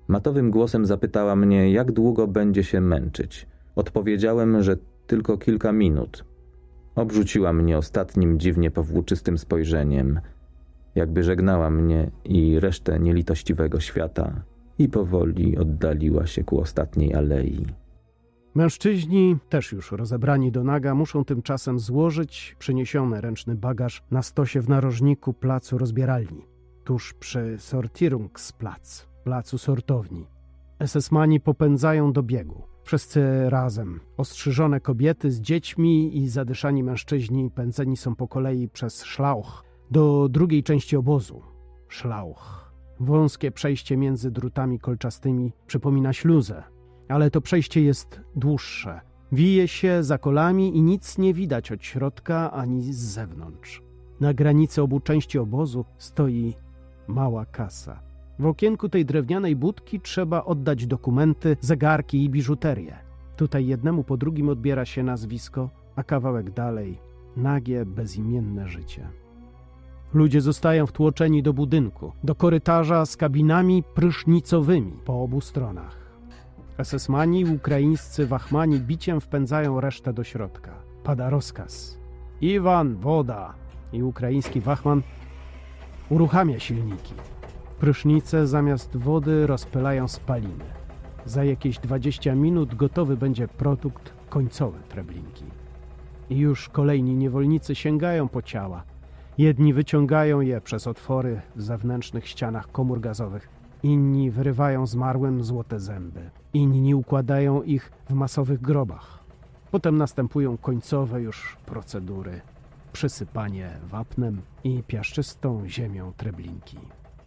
Matowym głosem zapytała mnie, jak długo będzie się męczyć. Odpowiedziałem, że tylko kilka minut. Obrzuciła mnie ostatnim dziwnie powłóczystym spojrzeniem, jakby żegnała mnie i resztę nielitościwego świata i powoli oddaliła się ku ostatniej alei. Mężczyźni, też już rozebrani do naga, muszą tymczasem złożyć przyniesiony ręczny bagaż na stosie w narożniku placu rozbieralni, tuż przy Sortierungsplatz, placu sortowni. SS-mani popędzają do biegu. Wszyscy razem. Ostrzyżone kobiety z dziećmi i zadyszani mężczyźni pędzeni są po kolei przez Schlauch do drugiej części obozu. Schlauch. Wąskie przejście między drutami kolczastymi przypomina śluzę, ale to przejście jest dłuższe. Wije się za kolami i nic nie widać od środka ani z zewnątrz. Na granicy obu części obozu stoi mała kasa. W okienku tej drewnianej budki trzeba oddać dokumenty, zegarki i biżuterię. Tutaj jednemu po drugim odbiera się nazwisko, a kawałek dalej nagie, bezimienne życie. Ludzie zostają wtłoczeni do budynku, do korytarza z kabinami prysznicowymi po obu stronach. SS-mani i ukraińscy wachmani biciem wpędzają resztę do środka. Pada rozkaz. Iwan, woda! I ukraiński wachman uruchamia silniki. Prysznice zamiast wody rozpylają spaliny. Za jakieś 20 minut gotowy będzie produkt końcowy Treblinki. I już kolejni niewolnicy sięgają po ciała. Jedni wyciągają je przez otwory w zewnętrznych ścianach komór gazowych. Inni wyrywają zmarłym złote zęby. Inni układają ich w masowych grobach. Potem następują końcowe już procedury. Przysypanie wapnem i piaszczystą ziemią Treblinki.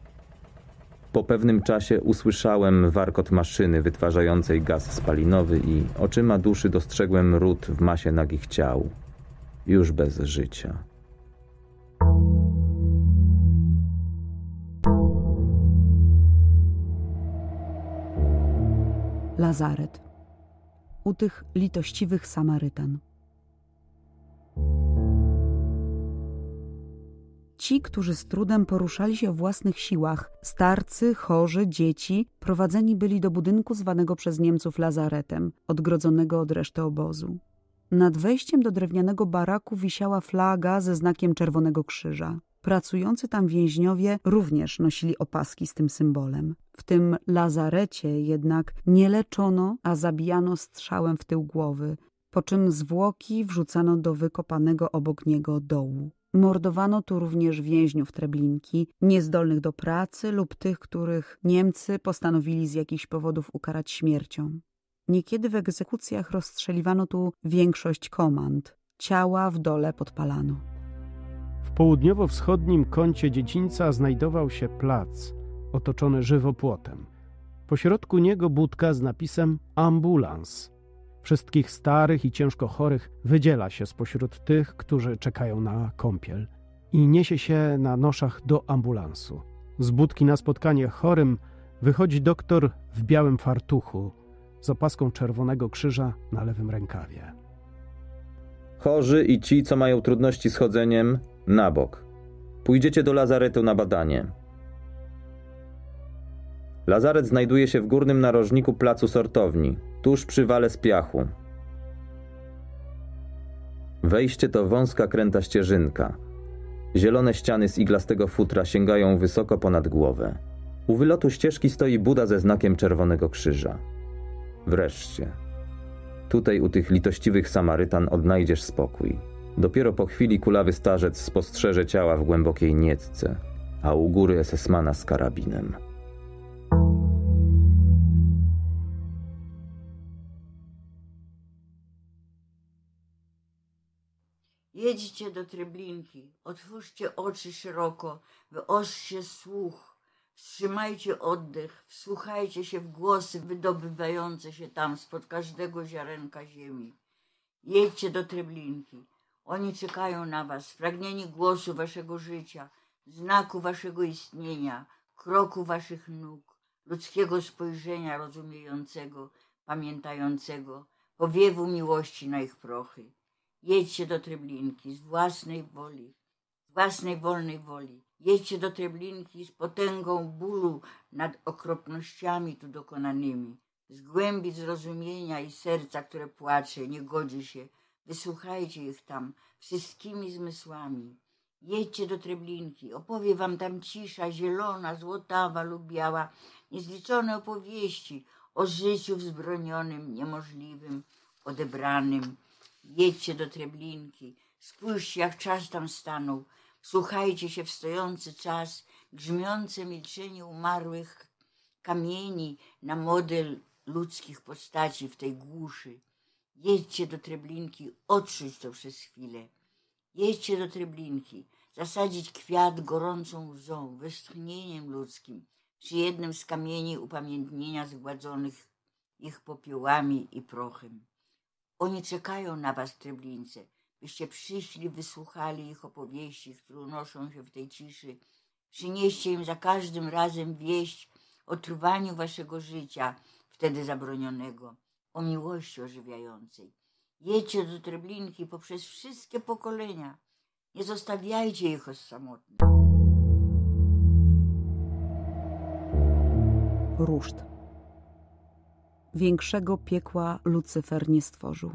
Po pewnym czasie usłyszałem warkot maszyny wytwarzającej gaz spalinowy i oczyma duszy dostrzegłem ród w masie nagich ciał, już bez życia. Lazaret. U tych litościwych Samarytan. Ci, którzy z trudem poruszali się o własnych siłach, starcy, chorzy, dzieci, prowadzeni byli do budynku zwanego przez Niemców lazaretem, odgrodzonego od reszty obozu. Nad wejściem do drewnianego baraku wisiała flaga ze znakiem Czerwonego Krzyża. Pracujący tam więźniowie również nosili opaski z tym symbolem. W tym lazarecie jednak nie leczono, a zabijano strzałem w tył głowy, po czym zwłoki wrzucano do wykopanego obok niego dołu. Mordowano tu również więźniów Treblinki, niezdolnych do pracy lub tych, których Niemcy postanowili z jakichś powodów ukarać śmiercią. Niekiedy w egzekucjach rozstrzeliwano tu większość komand. Ciała w dole podpalano. W południowo-wschodnim kącie dziedzińca znajdował się plac otoczony żywopłotem. Pośrodku niego budka z napisem ambulans. Wszystkich starych i ciężko chorych wydziela się spośród tych, którzy czekają na kąpiel i niesie się na noszach do ambulansu. Z budki na spotkanie chorym wychodzi doktor w białym fartuchu z opaską Czerwonego Krzyża na lewym rękawie. Chorzy i ci, co mają trudności z chodzeniem, na bok. Pójdziecie do lazaretu na badanie. Lazaret znajduje się w górnym narożniku placu sortowni, tuż przy wale z piachu. Wejście to wąska kręta ścieżynka. Zielone ściany z iglastego futra sięgają wysoko ponad głowę. U wylotu ścieżki stoi Buda ze znakiem Czerwonego Krzyża. Wreszcie. Tutaj u tych litościwych Samarytan odnajdziesz spokój. Dopiero po chwili kulawy starzec spostrzeże ciała w głębokiej nietce, a u góry SS-mana z karabinem. Jedźcie do Treblinki, otwórzcie oczy szeroko, wyostrzcie słuch, wstrzymajcie oddech, wsłuchajcie się w głosy wydobywające się tam spod każdego ziarenka ziemi. Jedźcie do Treblinki, oni czekają na was, spragnieni głosu waszego życia, znaku waszego istnienia, kroku waszych nóg, ludzkiego spojrzenia rozumiejącego, pamiętającego, powiewu miłości na ich prochy. Jedźcie do Treblinki z własnej woli, z własnej wolnej woli. Jedźcie do Treblinki z potęgą bólu nad okropnościami tu dokonanymi, z głębi zrozumienia i serca, które płacze, nie godzi się. Wysłuchajcie ich tam wszystkimi zmysłami. Jedźcie do Treblinki, opowie wam tam cisza, zielona, złotawa lub biała, niezliczone opowieści o życiu wzbronionym, niemożliwym, odebranym. Jedźcie do Treblinki, spójrzcie, jak czas tam stanął. Wsłuchajcie się w stojący czas, grzmiące milczenie umarłych kamieni na model ludzkich postaci w tej głuszy. Jedźcie do Treblinki, odczuć to przez chwilę. Jedźcie do Treblinki, zasadzić kwiat gorącą łzą, westchnieniem ludzkim, przy jednym z kamieni upamiętnienia zgładzonych ich popiołami i prochem. Oni czekają na was w Treblince, byście przyszli, wysłuchali ich opowieści, które unoszą się w tej ciszy. Przynieście im za każdym razem wieść o trwaniu waszego życia, wtedy zabronionego, o miłości ożywiającej. Jedźcie do Treblinki poprzez wszystkie pokolenia. Nie zostawiajcie ich samotnych. Ruszt. Większego piekła Lucyfer nie stworzył.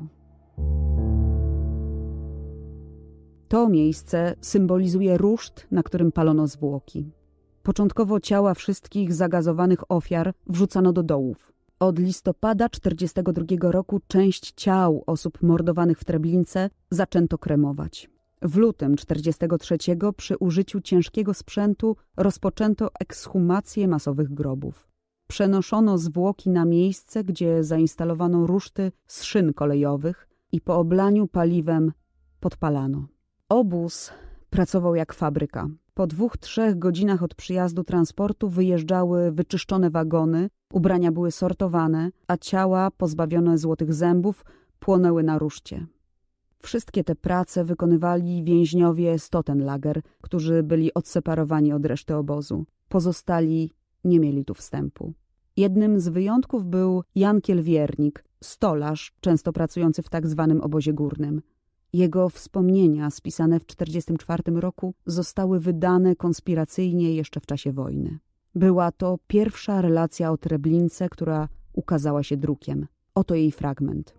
To miejsce symbolizuje ruszt, na którym palono zwłoki. Początkowo ciała wszystkich zagazowanych ofiar wrzucano do dołów. Od listopada 1942 roku część ciał osób mordowanych w Treblince zaczęto kremować. W lutym 1943 przy użyciu ciężkiego sprzętu rozpoczęto ekshumację masowych grobów. Przenoszono zwłoki na miejsce, gdzie zainstalowano ruszty z szyn kolejowych i po oblaniu paliwem podpalano. Obóz pracował jak fabryka. Po 2-3 godzinach od przyjazdu transportu wyjeżdżały wyczyszczone wagony, ubrania były sortowane, a ciała pozbawione złotych zębów płonęły na ruszcie. Wszystkie te prace wykonywali więźniowie z Totenlager, którzy byli odseparowani od reszty obozu. Pozostali nie mieli tu wstępu. Jednym z wyjątków był Jankiel Wiernik, stolarz, często pracujący w tak zwanym obozie górnym. Jego wspomnienia, spisane w 1944 roku, zostały wydane konspiracyjnie jeszcze w czasie wojny. Była to pierwsza relacja o Treblince, która ukazała się drukiem. Oto jej fragment.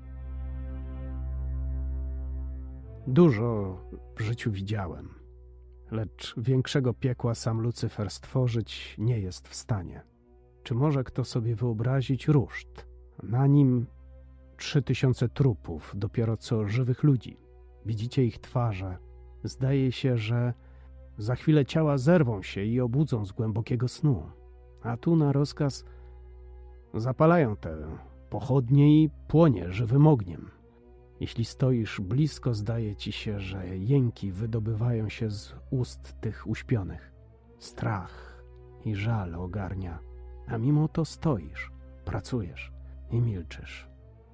Dużo w życiu widziałem, lecz większego piekła sam Lucyfer stworzyć nie jest w stanie. Czy może kto sobie wyobrazić ruszt? Na nim 3000 trupów, dopiero co żywych ludzi. Widzicie ich twarze. Zdaje się, że za chwilę ciała zerwą się i obudzą z głębokiego snu. A tu na rozkaz zapalają te pochodnie i płonie żywym ogniem. Jeśli stoisz blisko, zdaje ci się, że jęki wydobywają się z ust tych uśpionych. Strach i żal ogarnia, a mimo to stoisz, pracujesz i milczysz.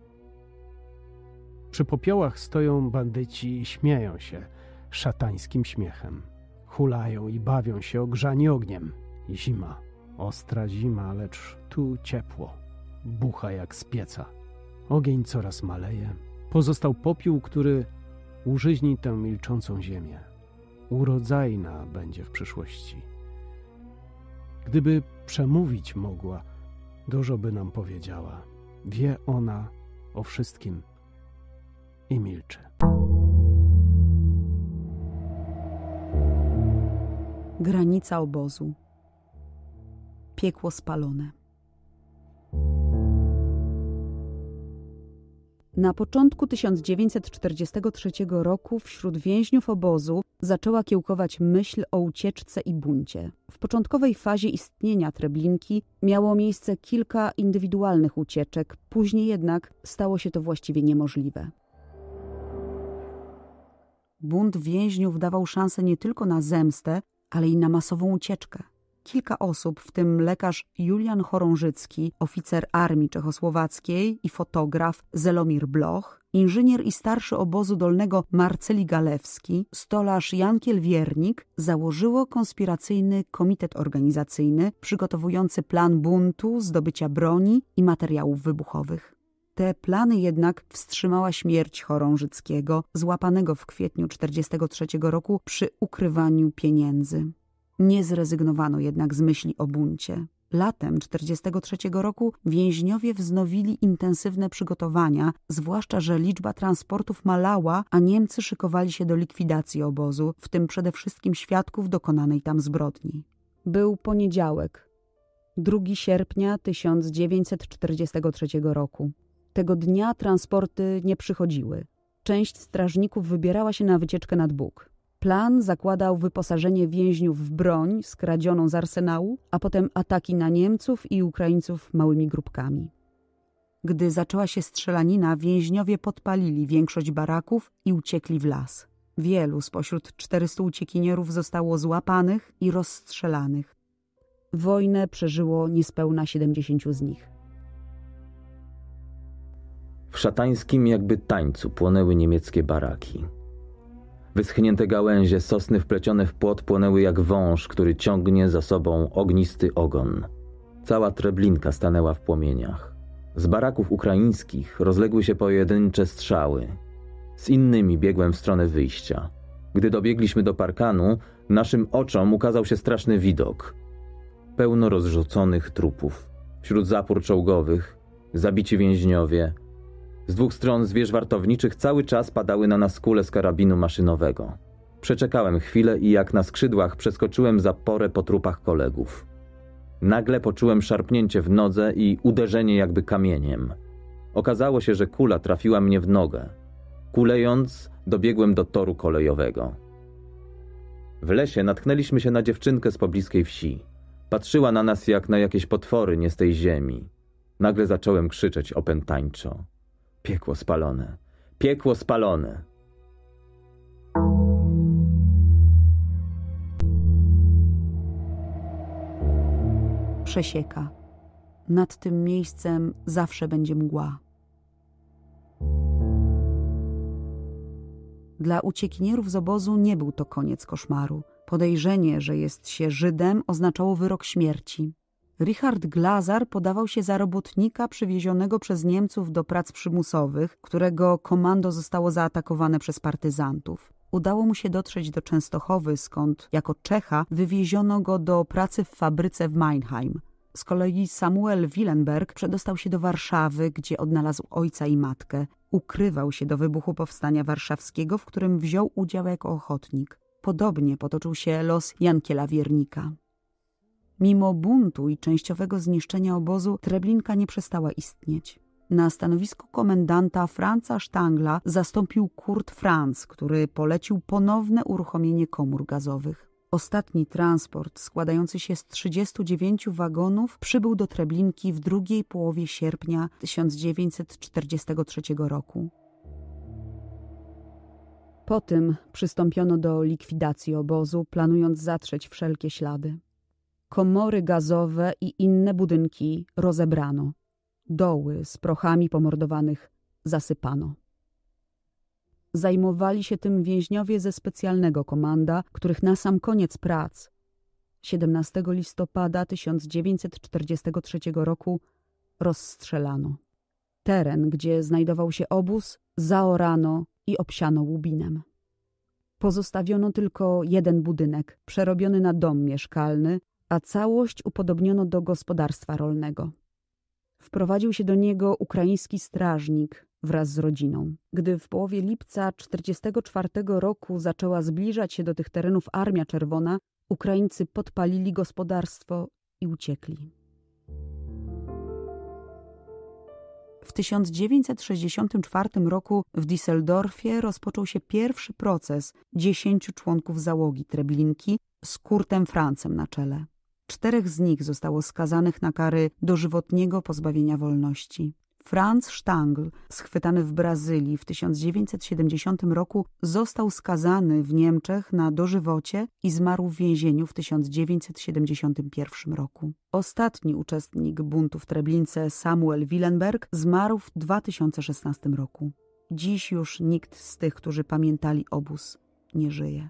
Przy popiołach stoją bandyci i śmieją się szatańskim śmiechem. Hulają i bawią się ogrzani ogniem. Zima, ostra zima, lecz tu ciepło. Bucha jak z pieca. Ogień coraz maleje. Pozostał popiół, który użyźni tę milczącą ziemię. Urodzajna będzie w przyszłości. Gdyby przemówić mogła, dużo by nam powiedziała. Wie ona o wszystkim i milczy. Granica obozu. Piekło spalone. Na początku 1943 roku wśród więźniów obozu zaczęła kiełkować myśl o ucieczce i buncie. W początkowej fazie istnienia Treblinki miało miejsce kilka indywidualnych ucieczek, później jednak stało się to właściwie niemożliwe. Bunt więźniów dawał szansę nie tylko na zemstę, ale i na masową ucieczkę. Kilka osób, w tym lekarz Julian Chorążycki, oficer armii czechosłowackiej i fotograf Zelomir Bloch, inżynier i starszy obozu dolnego Marceli Galewski, stolarz Jankiel Wiernik, założyło konspiracyjny komitet organizacyjny przygotowujący plan buntu, zdobycia broni i materiałów wybuchowych. Te plany jednak wstrzymała śmierć Chorążyckiego, złapanego w kwietniu 1943 roku przy ukrywaniu pieniędzy. Nie zrezygnowano jednak z myśli o buncie. Latem 1943 roku więźniowie wznowili intensywne przygotowania, zwłaszcza że liczba transportów malała, a Niemcy szykowali się do likwidacji obozu, w tym przede wszystkim świadków dokonanej tam zbrodni. Był poniedziałek, 2 sierpnia 1943 roku. Tego dnia transporty nie przychodziły. Część strażników wybierała się na wycieczkę nad Bóg. Plan zakładał wyposażenie więźniów w broń skradzioną z arsenału, a potem ataki na Niemców i Ukraińców małymi grupkami. Gdy zaczęła się strzelanina, więźniowie podpalili większość baraków i uciekli w las. Wielu spośród 400 uciekinierów zostało złapanych i rozstrzelanych. Wojnę przeżyło niespełna 70 z nich. W szatańskim jakby tańcu płonęły niemieckie baraki. Wyschnięte gałęzie sosny wplecione w płot płonęły jak wąż, który ciągnie za sobą ognisty ogon. Cała Treblinka stanęła w płomieniach. Z baraków ukraińskich rozległy się pojedyncze strzały. Z innymi biegłem w stronę wyjścia. Gdy dobiegliśmy do parkanu, naszym oczom ukazał się straszny widok. Pełno rozrzuconych trupów. Wśród zapór czołgowych, zabici więźniowie. Z 2 stron zwierz wartowniczych cały czas padały na nas kule z karabinu maszynowego. Przeczekałem chwilę i jak na skrzydłach przeskoczyłem zaporę po trupach kolegów. Nagle poczułem szarpnięcie w nodze i uderzenie jakby kamieniem. Okazało się, że kula trafiła mnie w nogę. Kulejąc, dobiegłem do toru kolejowego. W lesie natknęliśmy się na dziewczynkę z pobliskiej wsi. Patrzyła na nas jak na jakieś potwory nie z tej ziemi. Nagle zacząłem krzyczeć opętańczo. Piekło spalone! Piekło spalone! Przesieka. Nad tym miejscem zawsze będzie mgła. Dla uciekinierów z obozu nie był to koniec koszmaru. Podejrzenie, że jest się Żydem, oznaczało wyrok śmierci. Richard Glazar podawał się za robotnika przywiezionego przez Niemców do prac przymusowych, którego komando zostało zaatakowane przez partyzantów. Udało mu się dotrzeć do Częstochowy, skąd jako Czecha wywieziono go do pracy w fabryce w Meinheim. Z kolei Samuel Willenberg przedostał się do Warszawy, gdzie odnalazł ojca i matkę. Ukrywał się do wybuchu Powstania Warszawskiego, w którym wziął udział jako ochotnik. Podobnie potoczył się los Jankiela Wiernika. Mimo buntu i częściowego zniszczenia obozu, Treblinka nie przestała istnieć. Na stanowisku komendanta Franza Stangla zastąpił Kurt Franz, który polecił ponowne uruchomienie komór gazowych. Ostatni transport, składający się z 39 wagonów, przybył do Treblinki w drugiej połowie sierpnia 1943 roku. Po tym przystąpiono do likwidacji obozu, planując zatrzeć wszelkie ślady. Komory gazowe i inne budynki rozebrano. Doły z prochami pomordowanych zasypano. Zajmowali się tym więźniowie ze specjalnego komanda, których na sam koniec prac 17 listopada 1943 roku rozstrzelano. Teren, gdzie znajdował się obóz, zaorano i obsiano łubinem. Pozostawiono tylko jeden budynek, przerobiony na dom mieszkalny, a całość upodobniono do gospodarstwa rolnego. Wprowadził się do niego ukraiński strażnik wraz z rodziną. Gdy w połowie lipca 1944 roku zaczęła zbliżać się do tych terenów Armia Czerwona, Ukraińcy podpalili gospodarstwo i uciekli. W 1964 roku w Düsseldorfie rozpoczął się pierwszy proces 10 członków załogi Treblinki z Kurtem Franzem na czele. 4 z nich zostało skazanych na kary dożywotniego pozbawienia wolności. Franz Stangl, schwytany w Brazylii w 1970 roku, został skazany w Niemczech na dożywocie i zmarł w więzieniu w 1971 roku. Ostatni uczestnik buntu w Treblince, Samuel Willenberg, zmarł w 2016 roku. Dziś już nikt z tych, którzy pamiętali obóz, nie żyje.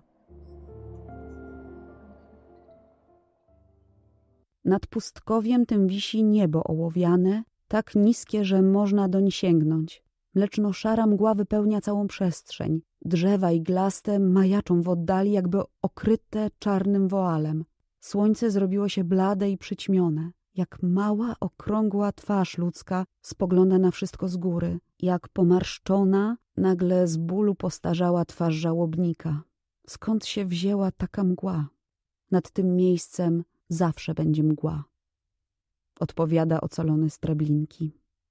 Nad pustkowiem tym wisi niebo ołowiane, tak niskie, że można doń sięgnąć. Mleczno-szara mgła wypełnia całą przestrzeń. Drzewa iglaste majaczą w oddali, jakby okryte czarnym woalem. Słońce zrobiło się blade i przyćmione. Jak mała, okrągła twarz ludzka spogląda na wszystko z góry. Jak pomarszczona, nagle z bólu postarzała twarz żałobnika. Skąd się wzięła taka mgła? Nad tym miejscem zawsze będzie mgła. Odpowiada ocalony z Treblinki.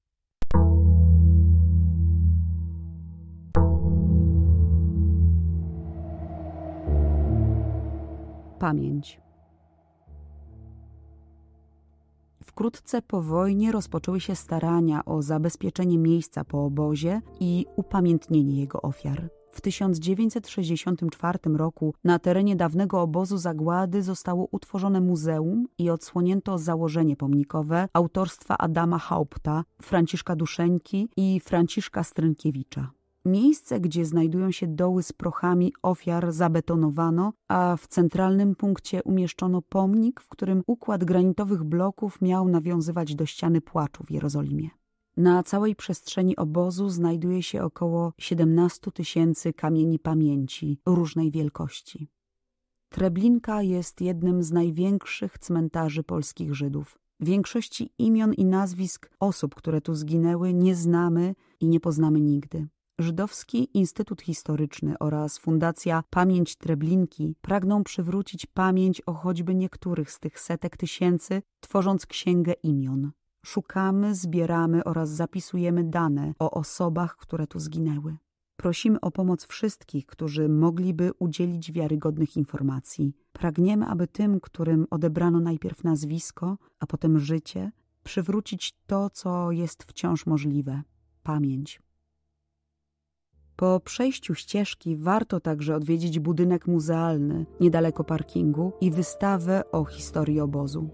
Pamięć. Wkrótce po wojnie rozpoczęły się starania o zabezpieczenie miejsca po obozie i upamiętnienie jego ofiar. W 1964 roku na terenie dawnego obozu zagłady zostało utworzone muzeum i odsłonięto założenie pomnikowe autorstwa Adama Haupta, Franciszka Duszeńki i Franciszka Strynkiewicza. Miejsce, gdzie znajdują się doły z prochami ofiar, zabetonowano, a w centralnym punkcie umieszczono pomnik, w którym układ granitowych bloków miał nawiązywać do ściany płaczu w Jerozolimie. Na całej przestrzeni obozu znajduje się około 17 000 kamieni pamięci różnej wielkości. Treblinka jest jednym z największych cmentarzy polskich Żydów. Większości imion i nazwisk osób, które tu zginęły, nie znamy i nie poznamy nigdy. Żydowski Instytut Historyczny oraz Fundacja Pamięć Treblinki pragną przywrócić pamięć o choćby niektórych z tych setek tysięcy, tworząc księgę imion. Szukamy, zbieramy oraz zapisujemy dane o osobach, które tu zginęły. Prosimy o pomoc wszystkich, którzy mogliby udzielić wiarygodnych informacji. Pragniemy, aby tym, którym odebrano najpierw nazwisko, a potem życie, przywrócić to, co jest wciąż możliwe – pamięć. Po przejściu ścieżki warto także odwiedzić budynek muzealny niedaleko parkingu i wystawę o historii obozu.